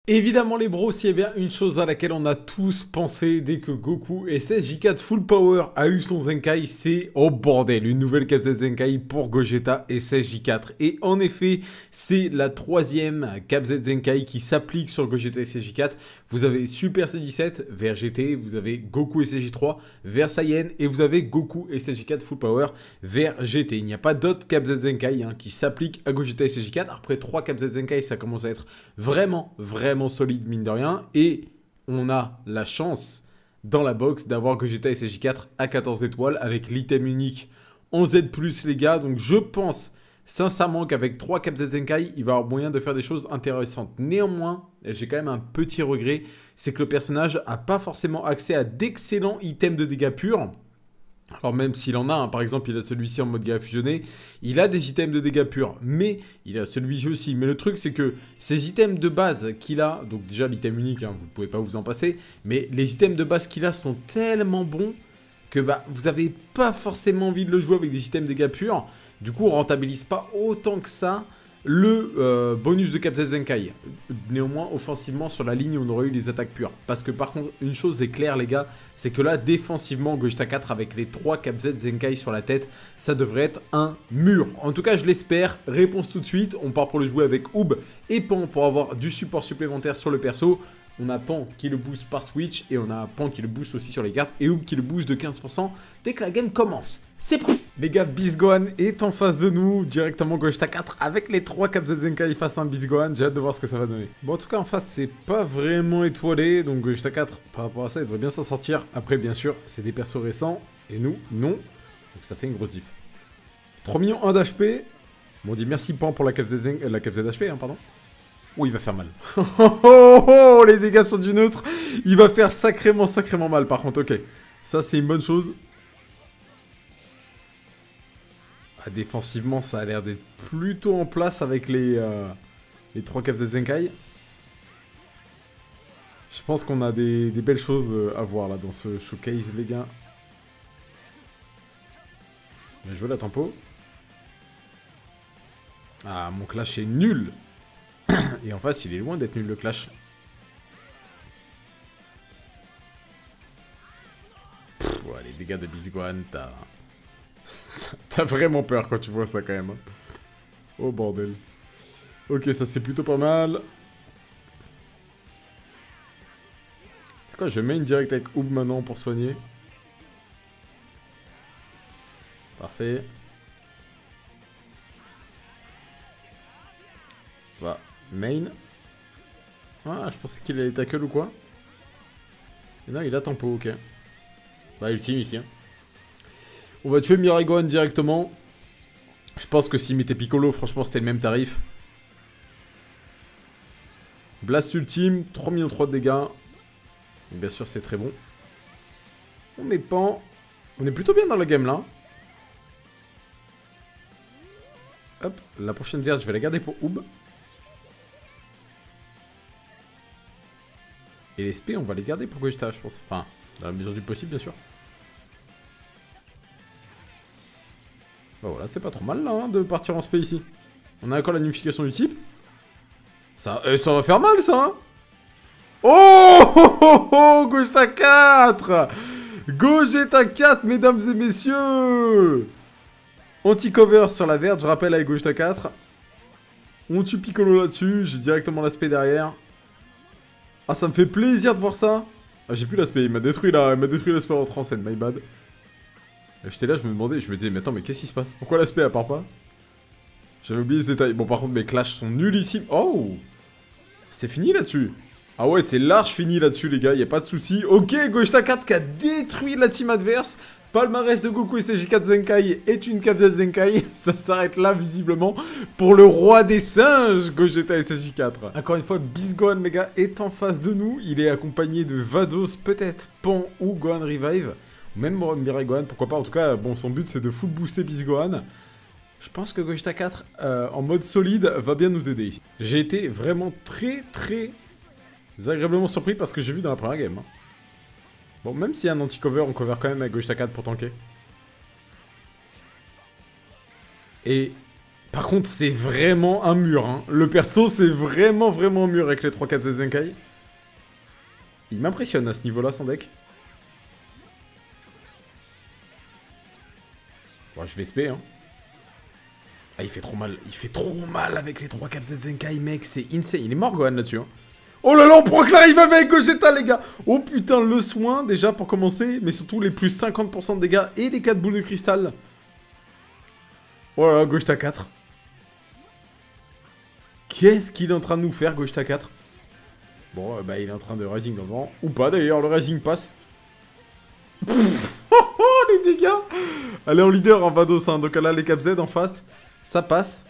Évidemment les bros, s'il y a bien une chose à laquelle on a tous pensé dès que Goku SSJ4 Full Power a eu son Zenkai, c'est, oh bordel, une nouvelle capsule Zenkai pour Gogeta SSJ4. Et en effet, c'est la troisième capsule Zenkai qui s'applique sur Gogeta SSJ4. Vous avez Super C17 vers GT, vous avez Goku SSJ3 vers Saiyan et vous avez Goku SSJ4 Full Power vers GT. Il n'y a pas d'autres capsule Zenkai qui s'appliquent à Gogeta SSJ4. Après 3 capsule Zenkai, ça commence à être vraiment solide mine de rien, et on a la chance dans la box d'avoir Gogeta SSJ4 à 14 étoiles avec l'item unique en Z+, les gars. Donc je pense sincèrement qu'avec 3 Capsule Zenkai, il va avoir moyen de faire des choses intéressantes. Néanmoins, j'ai quand même un petit regret, c'est que le personnage n'a pas forcément accès à d'excellents items de dégâts purs. Alors même s'il en a, hein, par exemple, il a celui-ci en mode Gaïa fusionné, il a des items de dégâts purs, mais il a celui-ci aussi. Mais le truc, c'est que ces items de base qu'il a, donc déjà l'item unique, hein, vous ne pouvez pas vous en passer, mais les items de base qu'il a sont tellement bons que bah, vous n'avez pas forcément envie de le jouer avec des items de dégâts purs. Du coup, on rentabilise pas autant que ça le bonus de Capsule Zenkai. Néanmoins, offensivement, sur la ligne, on aurait eu des attaques pures. Parce que par contre, une chose est claire, les gars, c'est que là, défensivement, Gogeta 4, avec les 3 Capsule Zenkai sur la tête, ça devrait être un mur. En tout cas, je l'espère. Réponse tout de suite. On part pour le jouer avec Oob et Pan pour avoir du support supplémentaire sur le perso. On a Pan qui le booste par Switch et on a Pan qui le booste aussi sur les cartes et Oob qui le booste de 15% dès que la game commence. C'est prêt. Les gars, Bisgohan est en face de nous, directement Gogeta 4 avec les 3 Capsule Zenkai face à un Bisgohan. J'ai hâte de voir ce que ça va donner. Bon, en tout cas, en face, c'est pas vraiment étoilé, donc Gogeta 4, par rapport à ça, il devrait bien s'en sortir. Après, bien sûr, c'est des persos récents, et nous, non. Donc ça fait une grosse diff. 3 millions 1 d'HP. Bon, on dit merci Pan pour la capsule d'HP, hein, pardon. Oh, il va faire mal. Oh, les dégâts sont du neutre. Il va faire sacrément mal, par contre, ok. Ça, c'est une bonne chose. Ah, défensivement, ça a l'air d'être plutôt en place avec les 3 Capsule Zenkai. Je pense qu'on a des belles choses à voir là dans ce showcase, les gars. Bien joué la tempo. Ah, mon clash est nul. Et en face, il est loin d'être nul le clash. Pff, ouais, les dégâts de Bisgohan, t'as vraiment peur quand tu vois ça quand même. Hein. Oh bordel. Ok, ça c'est plutôt pas mal. C'est quoi, je mets une direct avec Oob maintenant pour soigner. Parfait. Va, main. Ah, je pensais qu'il allait tackle ou quoi. Et non, il a tempo, ok. Bah, ultime ici. Hein. On va tuer Mirai Gohan directement. Je pense que s'il mettait Piccolo, franchement, c'était le même tarif. Blast ultime, 3 millions 3 de dégâts. Et bien sûr, c'est très bon. On est pas... On est plutôt bien dans la game, là. Hop, la prochaine verte, je vais la garder pour Oob. Et les SP, on va les garder pour Gogeta, je pense. Enfin, dans la mesure du possible, bien sûr. Bah voilà, c'est pas trop mal là, hein, de partir en SP ici. On a encore la unification du type. Ça va faire mal, ça, hein. Oh, Gogeta 4. Gogeta 4, mesdames et messieurs. Anti-cover sur la verte, je rappelle, avec Gogeta 4. On tue Piccolo là-dessus, j'ai directement l'aspect derrière. Ah, ça me fait plaisir de voir ça. Ah, j'ai plus l'aspect, il m'a détruit l'aspect rentrant en scène, my bad. J'étais là, je me disais, mais attends, mais qu'est-ce qui se passe? Pourquoi l'aspect à part pas? J'avais oublié ce détail. Bon, par contre, mes clashs sont nullissimes. Oh! C'est fini là-dessus. Ah ouais, c'est large fini là-dessus, les gars, y a pas de souci. Ok, Gogeta 4 qui a détruit la team adverse. Palmarès de Goku SSJ4 Zenkai est une capsule Zenkai. Ça s'arrête là, visiblement, pour le roi des singes, Gogeta SSJ4. Encore une fois, Bisgohan, les gars, est en face de nous. Il est accompagné de Vados, peut-être Pan ou Gohan Revive. Même Mirai Gohan, pourquoi pas. En tout cas, bon, son but, c'est de full booster Bisgohan. Je pense que Gogeta 4, en mode solide, va bien nous aider ici. J'ai été vraiment très agréablement surpris parce que j'ai vu dans la première game. Hein. Bon, même s'il y a un anti-cover, on cover quand même avec Gogeta 4 pour tanker. Et Par contre, c'est vraiment un mur, hein. Le perso, c'est vraiment un mur avec les 3 caps Zenkai. Il m'impressionne à ce niveau-là, son deck. Bon, je vais SP, hein. Ah, il fait trop mal. Il fait trop mal avec les 3 caps Zenkai, mec. C'est insane. Il est mort, Gohan, là-dessus, hein. Oh là là, on prend que l'arrive avec Gogeta, les gars. Oh putain, le soin, déjà, pour commencer. Mais surtout, les plus 50% de dégâts et les 4 boules de cristal. Oh là là, Gogeta 4. Qu'est-ce qu'il est en train de nous faire, Gogeta 4? Bon, bah, il est en train de Rising dans le vent. Ou pas, d'ailleurs, le Rising passe. Pfff, oh, les dégâts. Elle est en leader en Vados, hein. Donc, elle a les Cap Z en face. Ça passe.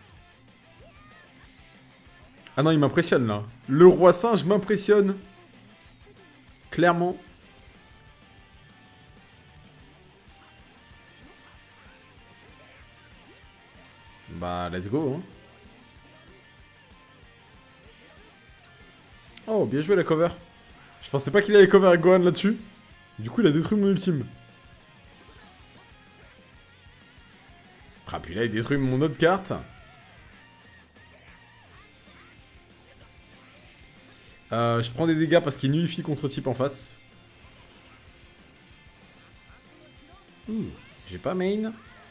Ah non, il m'impressionne, là. Le roi singe m'impressionne. Clairement. Bah, let's go, hein. Oh, bien joué la cover. Je pensais pas qu'il allait cover avec Gohan là-dessus. Du coup, il a détruit mon ultime. Ah, puis là, il détruit mon autre carte. Je prends des dégâts parce qu'il nullifie contre type en face. J'ai pas main.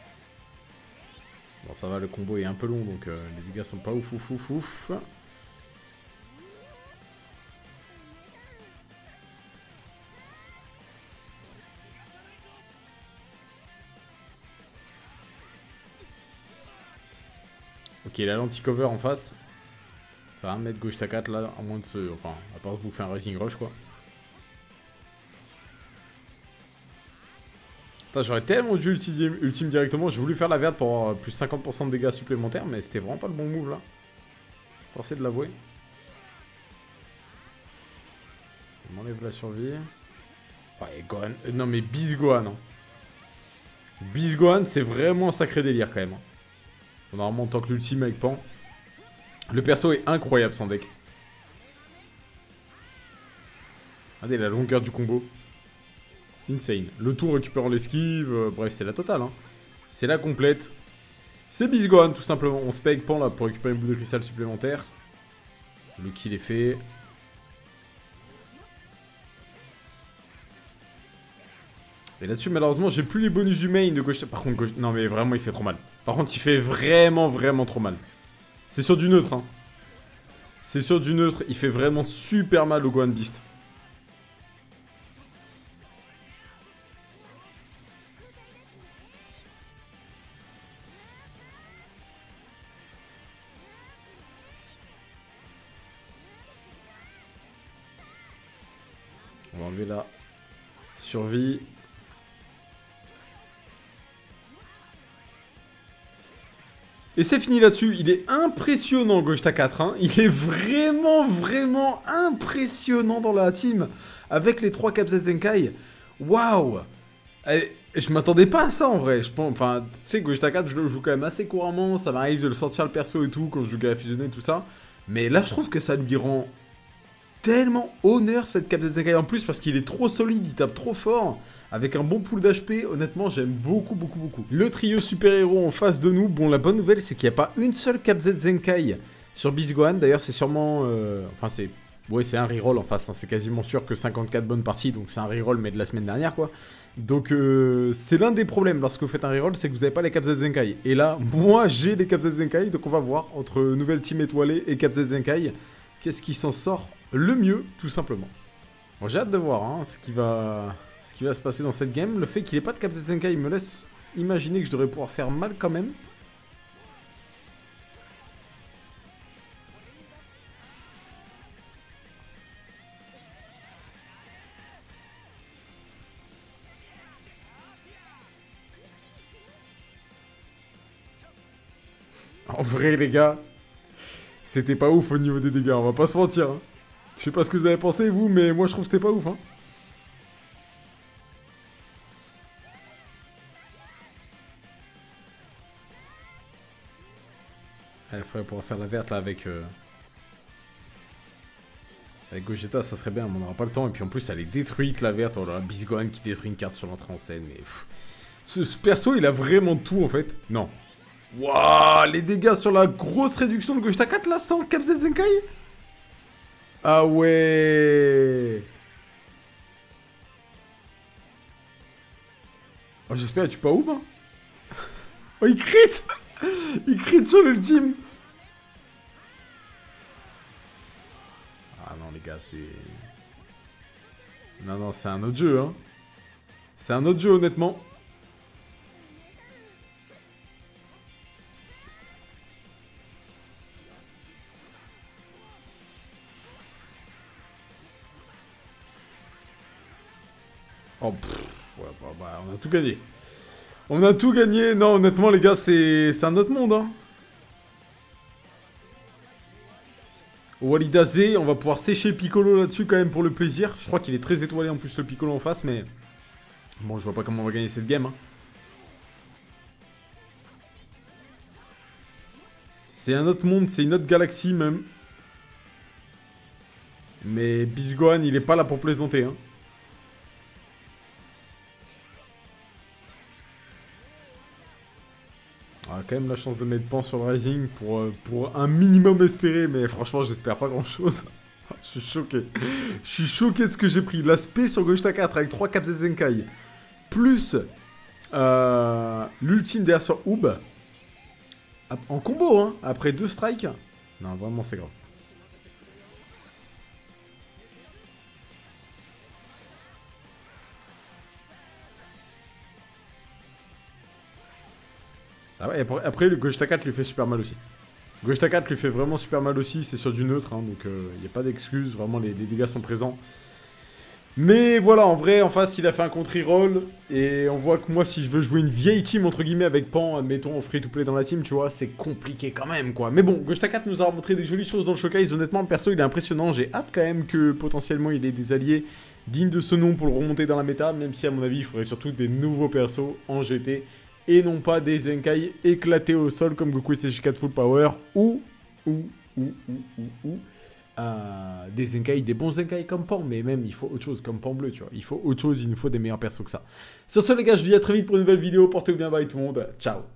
Bon, ça va, le combo est un peu long, donc les dégâts sont pas ouf, ouf, ouf, ouf. Ok, il a l'anti-cover en face. Ça va mettre Gogeta 4 là, à moins de se... Enfin, à part se bouffer un Rising Rush, quoi. Putain, j'aurais tellement dû ultime directement. J'ai voulu faire la verte pour avoir plus 50% de dégâts supplémentaires, mais c'était vraiment pas le bon move, là. Forcé de l'avouer. Je m'enlève la survie. Ouais, Gohan... non, mais Bis Gohan, hein. Bis Gohan, c'est vraiment un sacré délire, quand même. Normalement, en tant que l'ultime avec Pan. Le perso est incroyable sans deck. Regardez la longueur du combo. Insane. Le tout récupérant l'esquive. Bref, c'est la totale. Hein. C'est la complète. C'est Bisgohan, tout simplement. On spec Pan là pour récupérer une boule de cristal supplémentaire. Le kill est fait. Et là-dessus, malheureusement, j'ai plus les bonus humains de gauche. Par contre, non mais vraiment, il fait trop mal. Par contre, il fait vraiment trop mal. C'est sur du neutre, hein. C'est sur du neutre. Il fait vraiment super mal au Gohan Beast. On va enlever la survie. Et c'est fini là-dessus, il est impressionnant Gogeta 4, hein. Il est vraiment impressionnant dans la team. Avec les 3 Caps Zenkai. Waouh. Je m'attendais pas à ça en vrai. Enfin, tu sais, Gogeta 4, je le joue quand même assez couramment. Ça m'arrive de le sortir le perso et tout, quand je joue à fusionner et tout ça. Mais là, je trouve que ça lui rend tellement honneur cette Caps Zenkai en plus, parce qu'il est trop solide, il tape trop fort. Avec un bon pool d'HP, honnêtement, j'aime beaucoup. Le trio super-héros en face de nous. Bon, la bonne nouvelle, c'est qu'il n'y a pas une seule Cap Z Zenkai sur Bisgohan. D'ailleurs, c'est sûrement... Enfin, c'est... Ouais, c'est un reroll en face. Hein. C'est quasiment sûr que 54 bonnes parties. Donc, c'est un reroll, mais de la semaine dernière, quoi. Donc, c'est l'un des problèmes lorsque vous faites un reroll, c'est que vous n'avez pas les Cap Z Zenkai. Et là, moi, j'ai les Cap Z Zenkai. Donc, on va voir, entre nouvelle team étoilée et Cap Z Zenkai, qu'est-ce qui s'en sort le mieux, tout simplement. Bon, j'ai hâte de voir hein, ce qui va se passer dans cette game. Le fait qu'il n'ait pas de Cap Z Zenkai me laisse imaginer que je devrais pouvoir faire mal quand même. En vrai les gars, c'était pas ouf au niveau des dégâts, on va pas se mentir. Hein. Je sais pas ce que vous avez pensé vous, mais moi je trouve que c'était pas ouf. Hein. Il faudrait pouvoir faire la verte là avec Gogeta, ça serait bien, mais on n'aura pas le temps. Et puis en plus, elle est détruite la verte. Oh là, Bisgohan qui détruit une carte sur l'entrée en scène. Mais ce perso, il a vraiment tout en fait. Non. Waouh, les dégâts sur la grosse réduction de Gogeta 4 là, sans Cap Z Zenkai. Ah ouais. Oh, j'espère que tu pas Oub, hein. Oh, il crit. Il crit sur l'ultime. Ah non, les gars, c'est... Non, non, c'est un autre jeu, hein. C'est un autre jeu, honnêtement. Oh, pff, ouais, bah, on a tout gagné. On a tout gagné. Non, honnêtement, les gars, c'est un autre monde, hein. Walidazé, on va pouvoir sécher Piccolo là-dessus quand même pour le plaisir. Je crois qu'il est très étoilé en plus le Piccolo en face, mais... Bon, je vois pas comment on va gagner cette game, hein. C'est un autre monde, c'est une autre galaxie même. Mais Bisgohan, il est pas là pour plaisanter, hein. On a quand même la chance de mettre Pan sur le Rising pour un minimum espérer, mais franchement, j'espère pas grand-chose. Je suis choqué. Je suis choqué de ce que j'ai pris. L'aspect sur Gogeta 4 avec 3 Caps Zenkai, plus l'ultime derrière sur Oub. En combo, hein, après 2 strikes. Non, vraiment, c'est grave. Ah ouais, après, le Gogeta 4 lui fait super mal aussi. Gogeta 4 lui fait vraiment super mal aussi, c'est sur du neutre, hein, donc il n'y a pas d'excuse, vraiment les dégâts sont présents. Mais voilà, en vrai, en face, il a fait un contre-roll, et on voit que moi, si je veux jouer une vieille team, entre guillemets, avec Pan, admettons, en free-to-play dans la team, tu vois, c'est compliqué quand même, quoi. Mais bon, Gogeta 4 nous a montré des jolies choses dans le showcase, honnêtement, le perso, il est impressionnant, j'ai hâte quand même que, potentiellement, il ait des alliés dignes de ce nom pour le remonter dans la méta, même si, à mon avis, il faudrait surtout des nouveaux persos en GT, et non pas des Zenkai éclatés au sol comme Goku SSJ4 Full Power ou des Zenkai, des bons Zenkai comme Pan, mais même il faut autre chose comme Pan bleu, tu vois. Il faut autre chose, il nous faut des meilleurs persos que ça. Sur ce les gars, je vous dis à très vite pour une nouvelle vidéo, portez-vous bien, bye tout le monde, ciao.